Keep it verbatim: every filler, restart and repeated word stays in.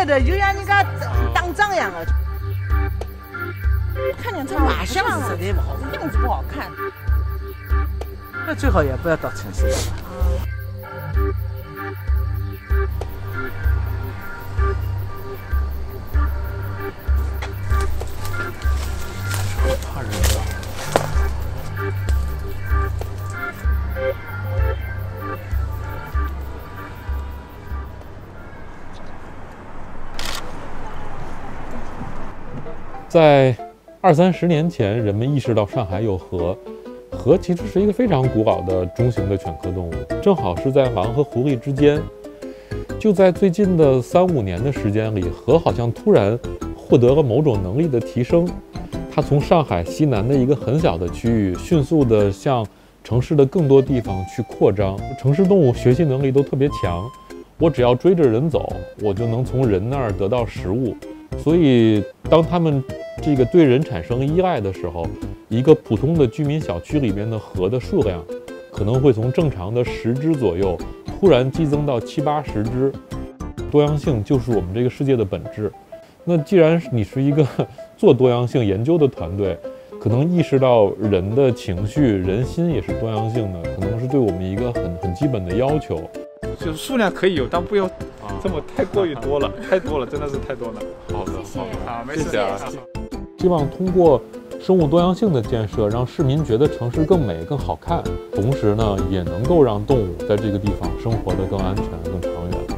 怪的，就像人家当仗一样的。看见它马相是实在不好，样子不好看。那最好也不要到城市去。怕人了。 在二三十年前，人们意识到上海有河，河其实是一个非常古老的中型的犬科动物，正好是在狼和狐狸之间。就在最近的三五年的时间里，河好像突然获得了某种能力的提升，它从上海西南的一个很小的区域，迅速地向城市的更多地方去扩张。城市动物学习能力都特别强，我只要追着人走，我就能从人那儿得到食物。所以当它们这个对人产生依赖的时候，一个普通的居民小区里面的河的数量可能会从正常的十只左右突然激增到七八十只。多样性就是我们这个世界的本质。那既然你是一个做多样性研究的团队，可能意识到人的情绪、人心也是多样性的，可能是对我们一个很很基本的要求。 就是数量可以有，但不要这么太过于多了，太多了，真的是太多了。 好的，好的， 好，没事， 谢谢啊。希望通过生物多样性的建设，让市民觉得城市更美、更好看，同时呢，也能够让动物在这个地方生活得更安全、更长远。